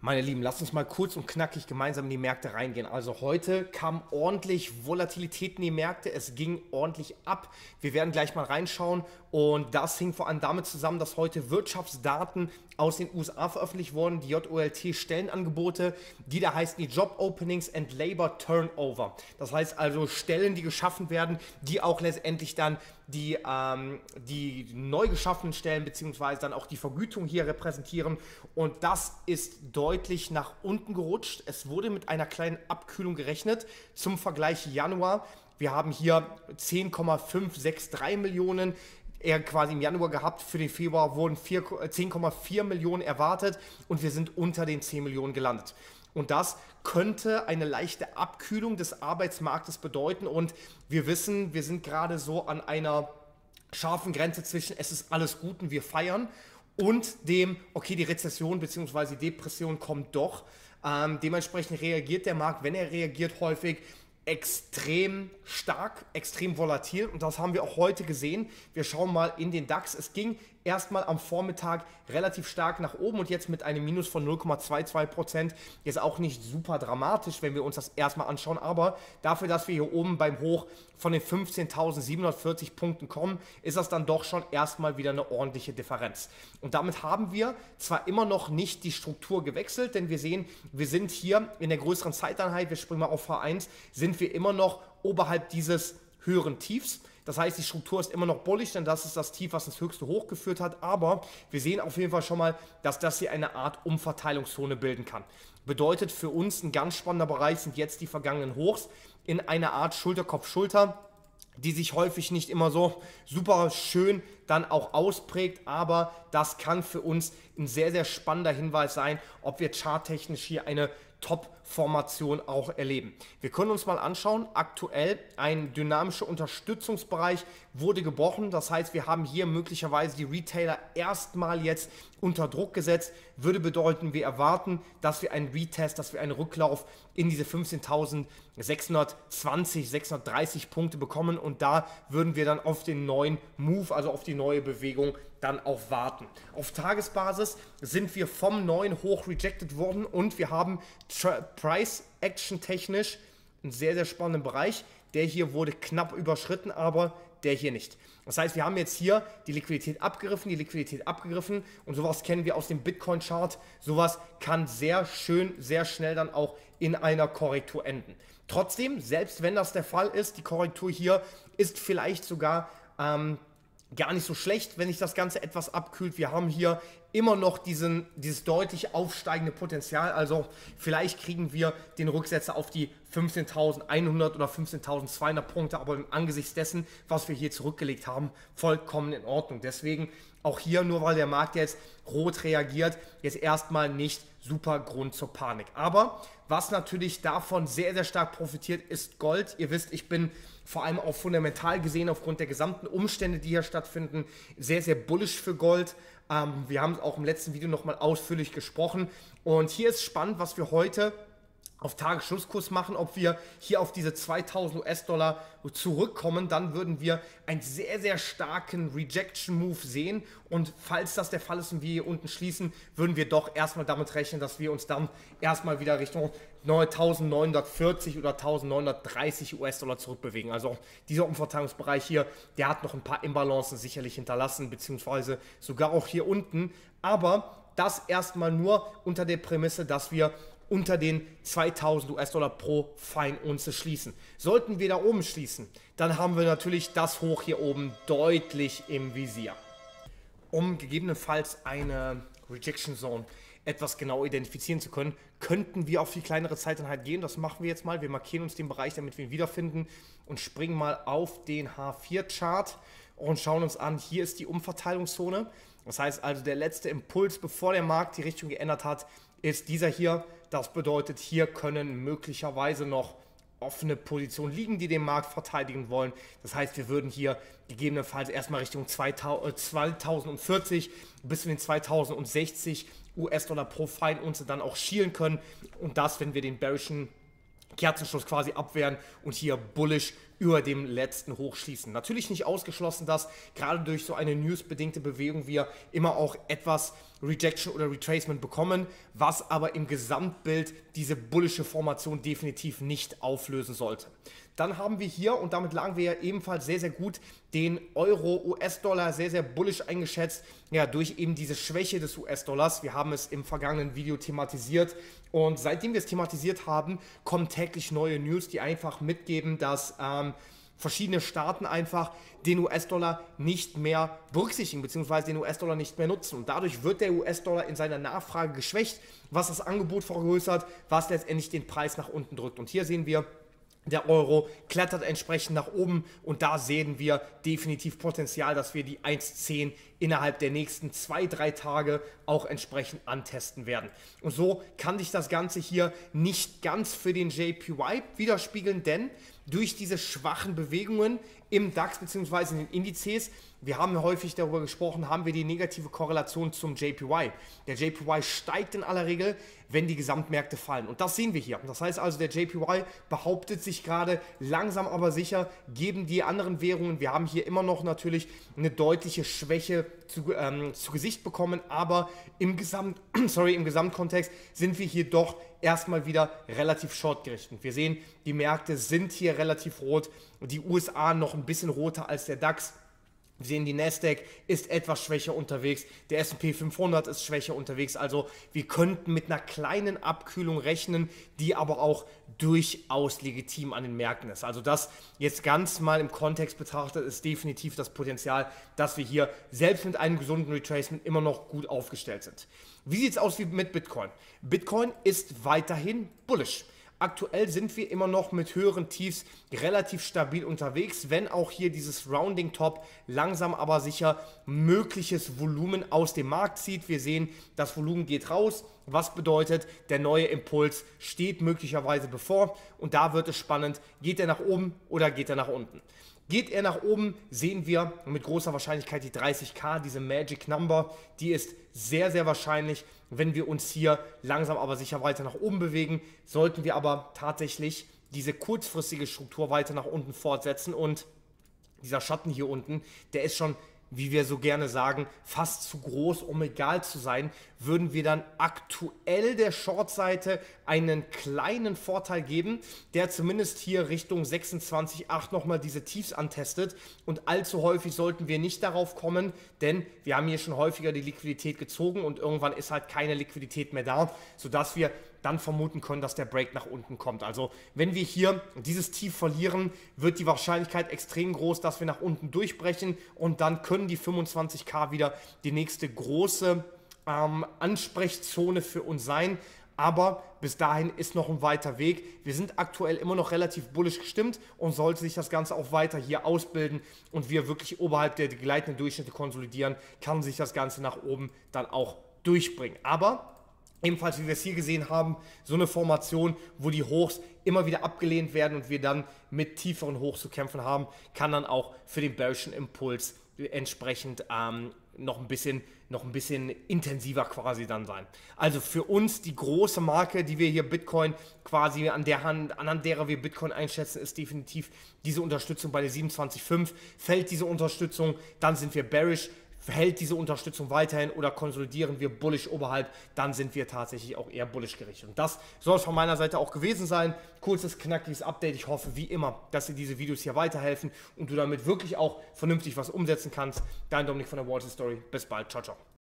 Meine Lieben, lasst uns mal kurz und knackig gemeinsam in die Märkte reingehen. Also heute kam ordentlich Volatilität in die Märkte, es ging ordentlich ab. Wir werden gleich mal reinschauen und das hing vor allem damit zusammen, dass heute Wirtschaftsdaten aus den USA veröffentlicht wurden, die JOLT-Stellenangebote, die da heißen die Job Openings and Labor Turnover. Das heißt also Stellen, die geschaffen werden, die auch letztendlich dann die neu geschaffenen Stellen bzw. dann auch die Vergütung hier repräsentieren, und das ist deutlich nach unten gerutscht. Es wurde mit einer kleinen Abkühlung gerechnet zum Vergleich Januar. Wir haben hier 10,563 Millionen quasi im Januar gehabt. Für den Februar wurden 10,4 Millionen erwartet und wir sind unter den 10 Millionen gelandet. Und das könnte eine leichte Abkühlung des Arbeitsmarktes bedeuten. Und wir wissen, wir sind gerade so an einer scharfen Grenze zwischen es ist alles gut und wir feiern und dem, okay, die Rezession bzw. die Depression kommt doch. Dementsprechend reagiert der Markt, wenn er reagiert, häufig extrem stark, extrem volatil, und das haben wir auch heute gesehen. Wir schauen mal in den DAX. Es ging erstmal am Vormittag relativ stark nach oben und jetzt mit einem Minus von 0,22%. Ist auch nicht super dramatisch, wenn wir uns das erstmal anschauen, aber dafür, dass wir hier oben beim Hoch von den 15.740 Punkten kommen, ist das dann doch schon erstmal wieder eine ordentliche Differenz. Und damit haben wir zwar immer noch nicht die Struktur gewechselt, denn wir sehen, wir sind hier in der größeren Zeiteinheit, wir springen mal auf H1, sind wir immer noch oberhalb dieses höheren Tiefs. Das heißt, die Struktur ist immer noch bullish, denn das ist das Tief, was ins höchste Hoch geführt hat. Aber wir sehen auf jeden Fall schon mal, dass das hier eine Art Umverteilungszone bilden kann. Bedeutet für uns ein ganz spannender Bereich sind jetzt die vergangenen Hochs in einer Art Schulter-Kopf-Schulter, die sich häufig nicht immer so super schön dann auch ausprägt, aber das kann für uns ein sehr, sehr spannender Hinweis sein, ob wir charttechnisch hier eine Top-Formation auch erleben. Wir können uns mal anschauen, aktuell ein dynamischer Unterstützungsbereich wurde gebrochen, das heißt, wir haben hier möglicherweise die Retailer erstmal jetzt unter Druck gesetzt, würde bedeuten, wir erwarten, dass wir einen Retest, dass wir einen Rücklauf in diese 15.620, 630 Punkte bekommen, und da würden wir dann auf den neuen Move, also auf die neue Bewegung dann auch warten. Auf Tagesbasis sind wir vom neuen Hoch rejected worden und wir haben Price Action technisch einen sehr, sehr spannenden Bereich. Der hier wurde knapp überschritten, aber der hier nicht. Das heißt, wir haben jetzt hier die Liquidität abgegriffen und sowas kennen wir aus dem Bitcoin-Chart. Sowas kann sehr schön, sehr schnell dann auch in einer Korrektur enden. Trotzdem, selbst wenn das der Fall ist, die Korrektur hier ist vielleicht sogar gar nicht so schlecht, wenn sich das Ganze etwas abkühlt. Wir haben hier immer noch dieses deutlich aufsteigende Potenzial. Also vielleicht kriegen wir den Rücksetzer auf die 15.100 oder 15.200 Punkte, aber im Angesicht dessen, was wir hier zurückgelegt haben, vollkommen in Ordnung. Deswegen auch hier, nur weil der Markt jetzt rot reagiert, jetzt erstmal nicht super Grund zur Panik. Aber was natürlich davon sehr, sehr stark profitiert, ist Gold. Ihr wisst, ich bin vor allem auch fundamental gesehen aufgrund der gesamten Umstände, die hier stattfinden, sehr, sehr bullish für Gold. Wir haben es auch im letzten Video nochmal ausführlich gesprochen. Und hier ist spannend, was wir heute auf Tagesschlusskurs machen, ob wir hier auf diese 2000 US-Dollar zurückkommen, dann würden wir einen sehr, sehr starken Rejection-Move sehen, und falls das der Fall ist und wir hier unten schließen, würden wir doch erstmal damit rechnen, dass wir uns dann erstmal wieder Richtung 1940 oder 1930 US-Dollar zurückbewegen. Also dieser Umverteilungsbereich hier, der hat noch ein paar Imbalancen sicherlich hinterlassen, beziehungsweise sogar auch hier unten, aber das erstmal nur unter der Prämisse, dass wir unter den 2000 US-Dollar pro Feinunze schließen. Sollten wir da oben schließen, dann haben wir natürlich das Hoch hier oben deutlich im Visier. Um gegebenenfalls eine Rejection Zone etwas genau identifizieren zu können, könnten wir auf die kleinere Zeiteinheit gehen. Das machen wir jetzt mal. Wir markieren uns den Bereich, damit wir ihn wiederfinden, und springen mal auf den H4-Chart und schauen uns an, hier ist die Umverteilungszone. Das heißt also, der letzte Impuls, bevor der Markt die Richtung geändert hat, ist dieser hier. Das bedeutet, hier können möglicherweise noch offene Positionen liegen, die den Markt verteidigen wollen. Das heißt, wir würden hier gegebenenfalls erstmal Richtung 2040 bis zu den 2060 US-Dollar pro Feinunze dann auch schielen können. Und das, wenn wir den bearischen Kerzenschluss quasi abwehren und hier bullish über dem letzten Hoch schließen. Natürlich nicht ausgeschlossen, dass gerade durch so eine newsbedingte Bewegung wir immer auch etwas Rejection oder Retracement bekommen, was aber im Gesamtbild diese bullische Formation definitiv nicht auflösen sollte. Dann haben wir hier, und damit lagen wir ja ebenfalls sehr, sehr gut, den Euro, US-Dollar sehr, sehr bullisch eingeschätzt, ja, durch eben diese Schwäche des US-Dollars. Wir haben es im vergangenen Video thematisiert und seitdem wir es thematisiert haben, kommen täglich neue News, die einfach mitgeben, dass verschiedene Staaten einfach den US-Dollar nicht mehr berücksichtigen, beziehungsweise den US-Dollar nicht mehr nutzen. Und dadurch wird der US-Dollar in seiner Nachfrage geschwächt, was das Angebot vergrößert, was letztendlich den Preis nach unten drückt. Und hier sehen wir, der Euro klettert entsprechend nach oben und da sehen wir definitiv Potenzial, dass wir die 1,10 innerhalb der nächsten 2-3 Tage auch entsprechend antesten werden. Und so kann sich das Ganze hier nicht ganz für den JPY widerspiegeln, denn durch diese schwachen Bewegungen im DAX bzw. in den Indizes, wir haben häufig darüber gesprochen, haben wir die negative Korrelation zum JPY. Der JPY steigt in aller Regel, wenn die Gesamtmärkte fallen. Und das sehen wir hier. Das heißt also, der JPY behauptet sich gerade langsam aber sicher gegen die anderen Währungen. Wir haben hier immer noch natürlich eine deutliche Schwäche zu Gesicht bekommen, aber im Gesamtkontext sind wir hier doch erstmal wieder relativ short gerichtet. Wir sehen, die Märkte sind hier relativ rot, die USA noch ein bisschen roter als der DAX. Wir sehen, die Nasdaq ist etwas schwächer unterwegs, der S&P 500 ist schwächer unterwegs, also wir könnten mit einer kleinen Abkühlung rechnen, die aber auch durchaus legitim an den Märkten ist. Also das jetzt ganz mal im Kontext betrachtet ist definitiv das Potenzial, dass wir hier selbst mit einem gesunden Retracement immer noch gut aufgestellt sind. Wie sieht es aus mit Bitcoin? Bitcoin ist weiterhin bullish. Aktuell sind wir immer noch mit höheren Tiefs relativ stabil unterwegs, wenn auch hier dieses Rounding Top langsam aber sicher mögliches Volumen aus dem Markt zieht. Wir sehen, das Volumen geht raus, was bedeutet, der neue Impuls steht möglicherweise bevor und da wird es spannend, geht er nach oben oder geht er nach unten? Geht er nach oben, sehen wir mit großer Wahrscheinlichkeit die 30.000, diese Magic Number, die ist sehr, sehr wahrscheinlich, wenn wir uns hier langsam aber sicher weiter nach oben bewegen. Sollten wir aber tatsächlich diese kurzfristige Struktur weiter nach unten fortsetzen und dieser Schatten hier unten, der ist schon, wie wir so gerne sagen, fast zu groß, um egal zu sein, würden wir dann aktuell der Short-Seite einen kleinen Vorteil geben, der zumindest hier Richtung 26,8 nochmal diese Tiefs antestet und allzu häufig sollten wir nicht darauf kommen, denn wir haben hier schon häufiger die Liquidität gezogen und irgendwann ist halt keine Liquidität mehr da, sodass wir dann vermuten können, dass der Break nach unten kommt. Also wenn wir hier dieses Tief verlieren, wird die Wahrscheinlichkeit extrem groß, dass wir nach unten durchbrechen und dann können die 25.000 wieder die nächste große Ansprechzone für uns sein. Aber bis dahin ist noch ein weiter Weg. Wir sind aktuell immer noch relativ bullisch gestimmt und sollte sich das Ganze auch weiter hier ausbilden und wir wirklich oberhalb der gleitenden Durchschnitte konsolidieren, kann sich das Ganze nach oben dann auch durchbringen. Aber ebenfalls, wie wir es hier gesehen haben, so eine Formation, wo die Hochs immer wieder abgelehnt werden und wir dann mit tieferen Hochs zu kämpfen haben, kann dann auch für den bearischen Impuls entsprechend noch ein bisschen intensiver quasi dann sein. Also für uns die große Marke, die wir hier Bitcoin quasi anhand derer wir Bitcoin einschätzen, ist definitiv diese Unterstützung bei der 27,5. Fällt diese Unterstützung, dann sind wir bearish. Hält diese Unterstützung weiterhin oder konsolidieren wir bullish oberhalb, dann sind wir tatsächlich auch eher bullish gerichtet. Und das soll es von meiner Seite auch gewesen sein. Kurzes, knackiges Update. Ich hoffe wie immer, dass dir diese Videos hier weiterhelfen und du damit wirklich auch vernünftig was umsetzen kannst. Dein Dominik von der Wall Street Story. Bis bald. Ciao, ciao.